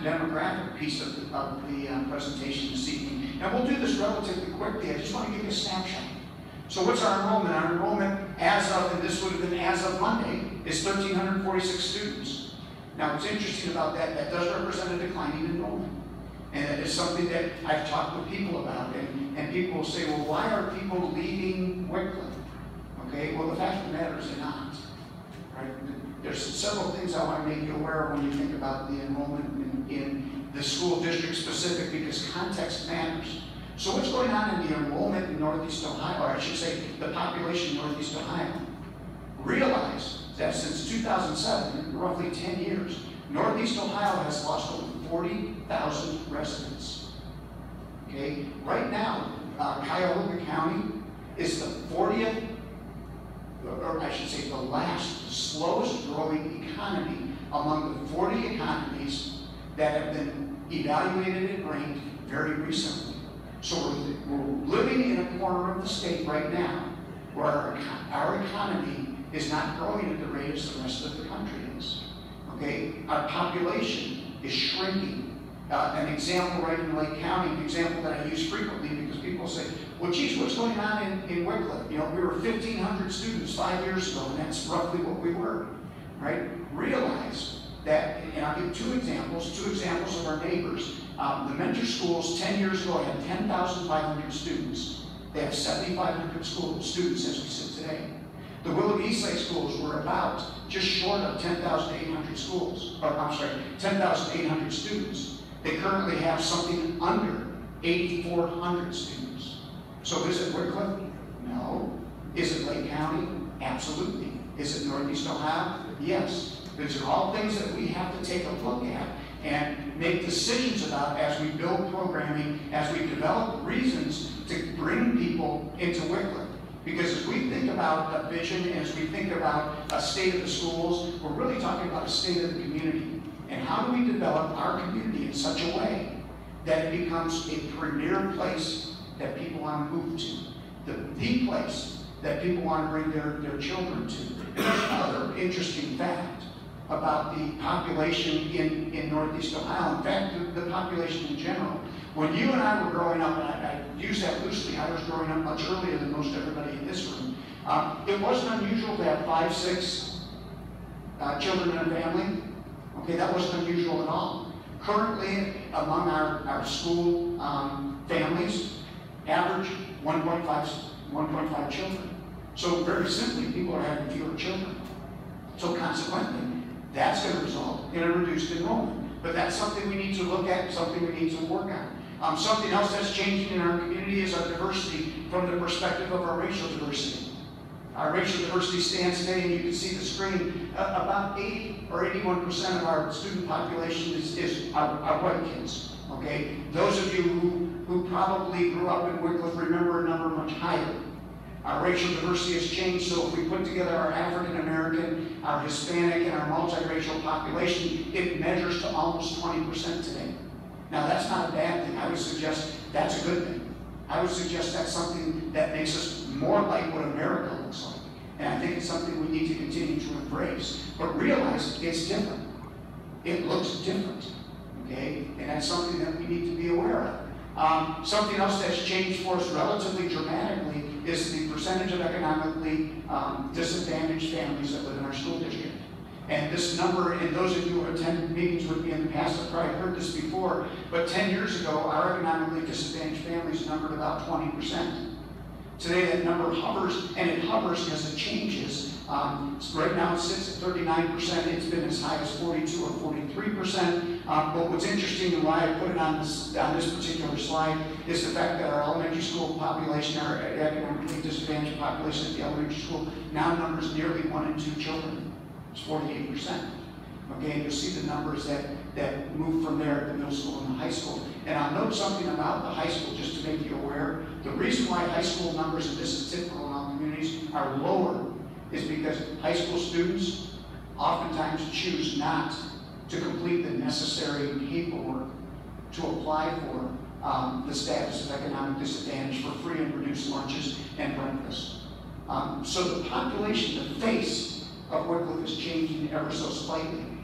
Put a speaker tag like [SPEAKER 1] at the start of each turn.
[SPEAKER 1] demographic piece of the presentation this evening. And we'll do this relatively quickly. I just want to give you a snapshot. So what's our enrollment? Our enrollment as of, and this would have been as of Monday, is 1,346 students. Now what's interesting about that, that does represent a declining enrollment. And it is something that I've talked with people about. And people will say, well, why are people leaving Wycliffe? Okay, well the fact of the matter is they're not. Right? There's several things I want to make you aware of when you think about the enrollment in the school district specific, because context matters. So what's going on in the enrollment in Northeast Ohio, or I should say the population in Northeast Ohio? Realize that since 2007, roughly 10 years, Northeast Ohio has lost over 40,000 residents. Okay, right now, Cuyahoga County is the 40th, or I should say the last slowest growing economy among the 40 economies that have been evaluated and ranked very recently. So we're living in a corner of the state right now where our economy is not growing at the rate as the rest of the country is. Okay, our population is shrinking. An example right in Lake County, an example that I use frequently because people say, well, geez, what's going on in Wycliffe? You know, we were 1,500 students 5 years ago, and that's roughly what we were, right? Realize that, and I'll give two examples of our neighbors. The Mentor schools 10 years ago had 10,500 students. They have 7,500 students as we sit today. The Willoughby Eastside schools were about just short of 10,800 schools, or I'm sorry, 10,800 students. They currently have something under 8,400 students. So is it Wycliffe? No. Is it Lake County? Absolutely. Is it Northeast Ohio? Yes. These are all things that we have to take a look at and make decisions about as we build programming, as we develop reasons to bring people into Wycliffe. Because as we think about a vision, as we think about a state of the schools, we're really talking about a state of the community. And how do we develop our community in such a way that it becomes a premier place that people want to move to, the place that people want to bring their children to. Another interesting fact about the population in Northeast Ohio, in fact, the population in general. When you and I were growing up, and I use that loosely, I was growing up much earlier than most everybody in this room, it wasn't unusual to have 5, 6 children in a family. Okay, that wasn't unusual at all. Currently, among our school families, average 1.5 children. So very simply, people are having fewer children. So consequently, that's going to result in a reduced enrollment. But that's something we need to look at, something we need to work on. Something else that's changing in our community is our diversity from the perspective of our racial diversity. Our racial diversity stands today, and you can see the screen, about 80 or 81% of our student population is our white kids. Okay? Those of you who probably grew up in Wycliffe remember a number much higher. Our racial diversity has changed, so if we put together our African American, our Hispanic, and our multiracial population, it measures to almost 20% today. Now that's not a bad thing. I would suggest that's a good thing. I would suggest that's something that makes us more like what America looks like. And I think it's something we need to continue to embrace. But realize it's different. It looks different. Okay? And that's something that we need to be aware of. Something else that's changed for us relatively dramatically is the percentage of economically disadvantaged families that live in our school district. And this number, and those of you who have attended meetings with me in the past have probably heard this before, but 10 years ago, our economically disadvantaged families numbered about 20%. Today, that number hovers, and it hovers because it changes. Right now, it sits at 39%. It's been as high as 42 or 43%. But what's interesting and why I put it on this particular slide is the fact that our elementary school population, our economically disadvantaged population at the elementary school, now numbers nearly 1 in 2 children. It's 48%. Okay, and you'll see the numbers that move from there at the middle school and the high school. And I'll note something about the high school just to make you aware. The reason why high school numbers, and this is typical in all communities, are lower is because high school students oftentimes choose not to complete the necessary paperwork to apply for the status of economic disadvantage for free and reduced lunches and breakfast. So the population, the face of Wycliffe is changing ever so slightly.